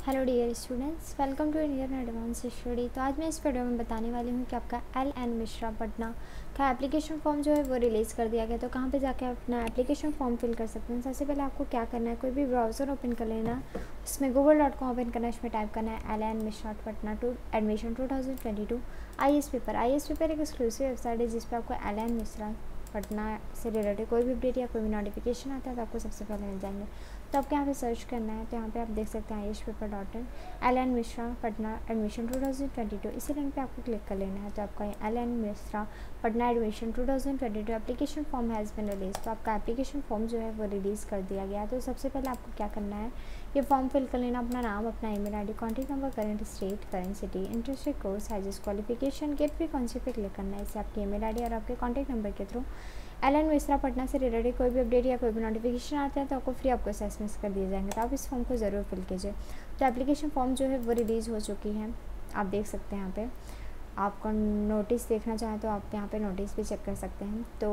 Hello dear students, welcome to Indian advance study. तो आज मैं इस वीडियो में बताने वाली हूँ कि आपका एल.एन. मिश्रा पटना का एप्लीकेशन फॉर्म जो है वो रिलीज़ कर दिया गया। तो कहाँ पे जाके अपना एप्लीकेशन फॉर्म फिल कर सकते हैं। सबसे पहले आपको क्या करना है, कोई भी ब्राउज़र ओपन कर लेना, उसमें google.com ओपन करना है, इसमें टाइप करना है L N. Mishra Patna to admission 2022 IAS paper एक एक्सक्लूसिव वेबसाइट है जिस पर आपको एल.एन. मिश्रा पटना से रिलेटेड कोई भी अपडेट या कोई भी नोटिफिकेशन आता है तो आपको सबसे पहले मिल जाएंगे। तो आपको यहाँ पे सर्च करना है, तो यहाँ पे आप देख सकते हैं IASpaper.in LN. Mishra Patna admission 2022, इसी लिंक पे आपको क्लिक कर लेना है। तो आपका L N. Mishra Patna admission 2022 application form has been release. तो आपका एप्लीकेशन फॉर्म जो है वो रिलीज़ कर दिया गया। तो सबसे पहले आपको क्या करना है, ये फॉर्म फिल कर लेना, अपना नाम, अपना email ID, contact number, current state, current city, interested course, highest qualification, get free कौन सी पे क्लिक करना है। इससे आपकी ईमेल आईडी और आपके कॉन्टैक्ट नंबर के थ्रू एल.एन. मिश्रा पटना से रिलेटेड कोई भी अपडेट या कोई भी नोटिफिकेशन आता है तो आपको फ्री आपको एसएमएस कर दिए जाएंगे। तो आप इस फॉर्म को ज़रूर फिल कीजिए। तो एप्लीकेशन फॉर्म जो है वो रिलीज़ हो चुकी है, आप देख सकते हैं। यहाँ पे आपको नोटिस देखना चाहें तो आप यहाँ पे नोटिस भी चेक कर सकते हैं। तो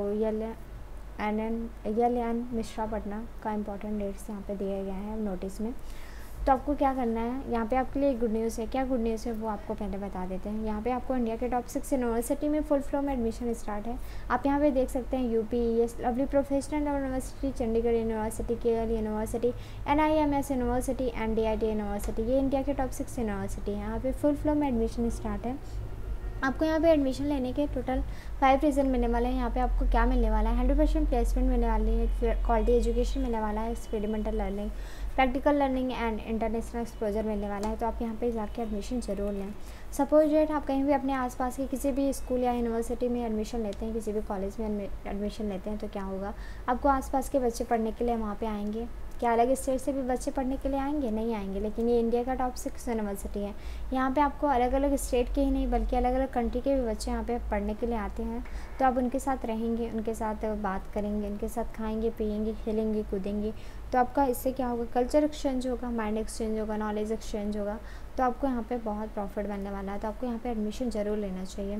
एल.एन. मिश्रा पटना का इंपॉर्टेंट डेट्स यहाँ पे दिए गए हैं नोटिस में। तो आपको क्या करना है, यहाँ पे आपके लिए गुड न्यूज़ है। क्या गुड न्यूज़ है वो आपको पहले बता देते हैं। यहाँ पे आपको इंडिया के टॉप 6 यूनिवर्सिटी में फुल फ्लो में एडमिशन स्टार्ट है। आप यहाँ पे देख सकते हैं UPES lovely professional university, Chandigarh university, KL university, NIMS university, NDIT university, ये इंडिया के टॉप 6 यूनिवर्सिटी हैं। यहाँ पे फुल फ्लो में एडमिशन स्टार्ट है। आपको यहाँ पे एडमिशन लेने के टोटल 5 रिजल्ट मिलने वाले हैं। यहाँ पे आपको क्या मिलने वाला है, 100% प्लेसमेंट मिलने वाली है, क्वालिटी एजुकेशन मिलने वाला है, experimental learning, practical learning and international exposure मिलने वाला है। तो आप यहाँ पे जाके एडमिशन ज़रूर लें। सपोज डेट आप कहीं भी अपने आसपास के किसी भी स्कूल या यूनिवर्सिटी में एडमिशन लेते हैं, किसी भी कॉलेज में एडमिशन लेते हैं, तो क्या होगा, आपको आसपास के बच्चे पढ़ने के लिए वहाँ पे आएंगे। क्या अलग स्टेट से भी बच्चे पढ़ने के लिए आएंगे? नहीं आएंगे। लेकिन ये इंडिया का टॉप 6 यूनिवर्सिटी है। यहाँ पे आपको अलग अलग स्टेट के ही नहीं बल्कि अलग अलग कंट्री के भी बच्चे यहाँ पे पढ़ने के लिए आते हैं। तो आप उनके साथ रहेंगे, उनके साथ बात करेंगे, उनके साथ खाएंगे, पिएंगे, खेलेंगे, कूदेंगे। तो आपका इससे क्या होगा, कल्चर एक्सचेंज होगा, माइंड एक्सचेंज होगा, नॉलेज एक्सचेंज होगा। तो आपको यहाँ पे बहुत प्रॉफिट बनने वाला है। तो आपको यहाँ पे एडमिशन ज़रूर लेना चाहिए।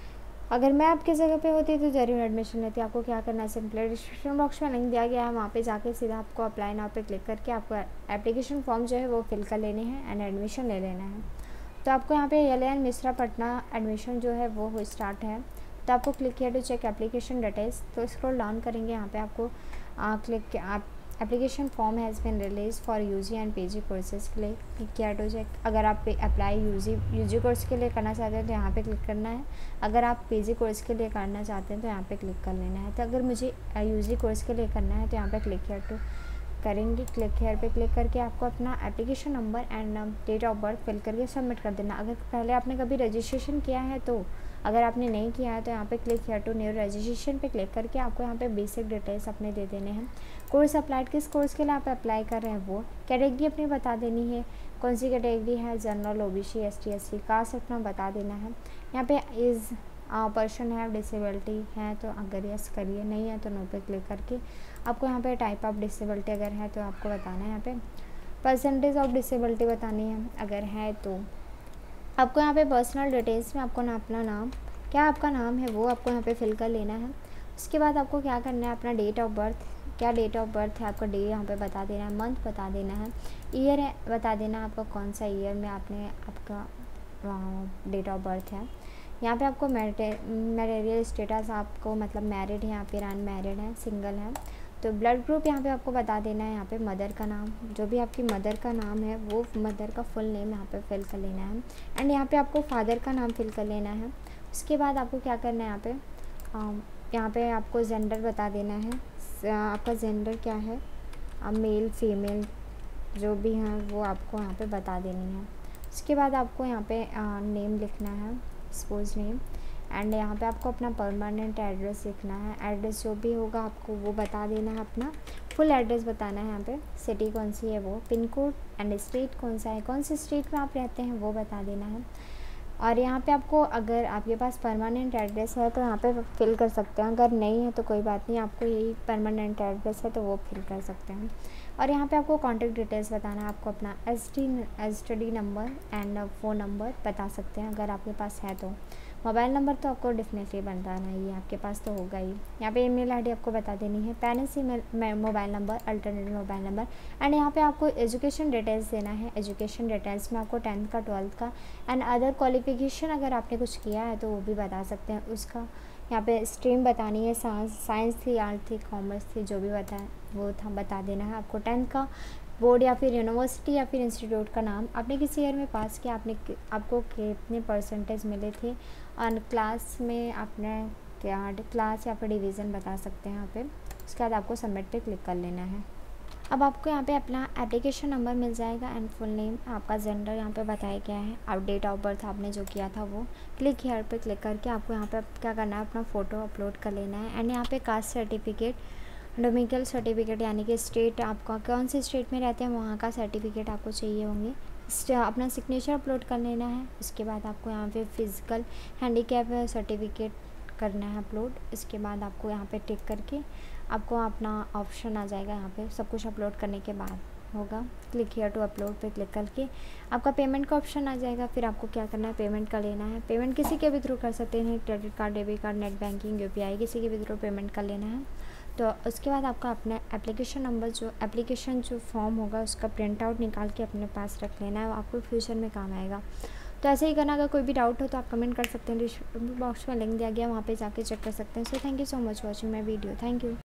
अगर मैं आपकी जगह पे होती तो ज़रूर एडमिशन लेती। आपको क्या करना है, सिंपली डिस्क्रिप्शन बॉक्स में लिंक दिया गया है, वहाँ पे जाके सीधा आपको अप्लाई नाउ पे क्लिक करके आपको एप्लीकेशन फॉर्म जो है वो फिल कर लेने हैं एंड एडमिशन ले लेना है। तो आपको यहाँ पे एल.एन. मिश्रा पटना एडमिशन जो है वो स्टार्ट है। तो आपको क्लिक किया टू चेक एप्लीकेशन डिटेल्स। तो स्क्रॉल डाउन करेंगे, यहाँ पे आपको click application form has been release for UG and PG courses के लिए क्लिक किया टू चेक। अगर आप अप्लाई UG कोर्स के लिए करना चाहते हैं तो यहाँ पे क्लिक करना है। अगर आप PG कोर्स के लिए करना चाहते हैं तो यहाँ पे क्लिक कर लेना है। तो अगर मुझे UG कोर्स के लिए करना है तो यहाँ पे क्लिक किया टू करेंगे। क्लिक हेयर पे क्लिक करके आपको अपना application number and date of birth fill करके सबमिट कर देना। अगर पहले आपने कभी रजिस्ट्रेशन किया है तो, अगर आपने नहीं किया है तो यहाँ पे click here to new registration पे क्लिक करके आपको यहाँ पे बेसिक डिटेल्स अपने दे देने हैं। कोर्स अप्लाइड, किस कोर्स के लिए आप अप्लाई कर रहे हैं वो कैटेगरी अपनी बता देनी है, कौन सी कैटेगरी है, general, OBC, ST SC, caste अपना बता देना है। यहाँ पे इज़ पर्सन है, डिसेबिलिटी है तो अगर यस करिए, नहीं है तो नो पे क्लिक करके आपको यहाँ पे टाइप ऑफ डिसेबिलिटी अगर है तो आपको बताना है। यहाँ पे परसेंटेज ऑफ डिसेबिलिटी बतानी है, अगर है तो आपको यहाँ पे पर्सनल डिटेल्स में आपको अपना नाम, क्या आपका नाम है वो आपको यहाँ पे फिल कर लेना है। उसके बाद आपको क्या करना है, अपना डेट ऑफ बर्थ, क्या डेट ऑफ बर्थ है आपका, डे यहाँ पे बता देना है, मंथ बता देना है, ईयर है बता देना है आपका कौन सा ईयर में आपने आपका डेट ऑफ बर्थ है। यहाँ पे आपको मैरियल स्टेटस आपको मतलब मैरिड है या फिर अनमैरिड है, सिंगल है। तो ब्लड ग्रुप यहाँ पे आपको बता देना है। यहाँ पे मदर का नाम, जो भी आपकी मदर का नाम है वो मदर का फुल नेम यहाँ पे फिल कर लेना है एंड यहाँ पे आपको फादर का नाम फिल कर लेना है। उसके बाद आपको क्या करना है, यहाँ पे आपको जेंडर बता देना है, आपका जेंडर क्या है, मेल फीमेल जो भी हैं वो आपको यहाँ पे बता देनी है। उसके बाद आपको यहाँ पे नेम लिखना है, सपोज नेम, एंड यहाँ पे आपको अपना परमानेंट एड्रेस लिखना है। एड्रेस जो भी होगा आपको वो बता देना है, अपना फुल एड्रेस बताना है। यहाँ पे सिटी कौन सी है वो, पिन कोड एंड स्ट्रीट कौन सा है, कौन सी स्ट्रीट में आप रहते हैं वो बता देना है। और यहाँ पे आपको अगर आपके पास परमानेंट एड्रेस है तो यहाँ पे फिल कर सकते हैं, अगर नहीं है तो कोई बात नहीं, आपको यही परमानेंट एड्रेस है तो वो फिल कर सकते हैं। और यहाँ पे आपको कॉन्टैक्ट डिटेल्स बताना है, आपको अपना STD number and phone number बता सकते हैं अगर आपके पास है तो। मोबाइल नंबर तो आपको डेफिनेटली बताना ही है, आपके पास तो होगा ही। यहाँ पे ईमेल आईडी आपको बता देनी है, parents email mobile number, alternative mobile number, and यहाँ पे आपको एजुकेशन डिटेल्स देना है। एजुकेशन डिटेल्स में आपको 10th का, 12th का एंड अदर क्वालिफिकेशन अगर आपने कुछ किया है तो वो भी बता सकते हैं उसका। यहाँ पे स्ट्रीम बतानी है, साइंस थी, आर्ट थी, कॉमर्स थी, जो भी बताए वो था बता देना है आपको। 10th का बोर्ड या फिर यूनिवर्सिटी या फिर इंस्टीट्यूट का नाम, आपने किस ईयर में पास किया, आपको कितने परसेंटेज मिले थे, और क्लास में आपने क्या क्लास या फिर डिवीज़न बता सकते हैं यहाँ पे। उसके बाद आपको सबमिट पे क्लिक कर लेना है। अब आपको यहाँ पे अपना एप्लीकेशन नंबर मिल जाएगा एंड फुल नेम, आपका जेंडर यहाँ पे बताया गया है, और डेट ऑफ बर्थ आपने जो किया था वो। क्लिक हियर पे क्लिक करके आपको यहाँ पे क्या करना है, अपना फ़ोटो अपलोड कर लेना है। एंड यहाँ पे कास्ट सर्टिफिकेट, डोमिसाइल सर्टिफिकेट, यानी कि स्टेट आपका कौन से स्टेट में रहते हैं वहाँ का सर्टिफिकेट आपको चाहिए होंगे। अपना सिग्नेचर अपलोड कर लेना है। इसके बाद आपको यहाँ पे फिज़िकल हैंडीकैप सर्टिफिकेट करना है अपलोड। इसके बाद आपको यहाँ पे टिक करके आपको अपना ऑप्शन आ जाएगा, यहाँ पे सब कुछ अपलोड करने के बाद होगा। क्लिक हियर टू अपलोड पे क्लिक करके आपका पेमेंट का ऑप्शन आ जाएगा। फिर आपको क्या करना है, पेमेंट कर लेना है। पेमेंट किसी के भी थ्रू कर सकते हैं, credit card, debit card, net banking, UPI, किसी के भी थ्रू पेमेंट कर लेना है। तो उसके बाद आपका अपना एप्लीकेशन नंबर, जो एप्लीकेशन जो फॉर्म होगा उसका प्रिंट आउट निकाल के अपने पास रख लेना है, वो आपको फ्यूचर में काम आएगा। तो ऐसे ही करना। अगर कोई भी डाउट हो तो आप कमेंट कर सकते हैं, डिस्क्रिप्शन बॉक्स में लिंक दिया गया, वहाँ पे जाके चेक कर सकते हैं। So thank you so much watching my video. Thank you.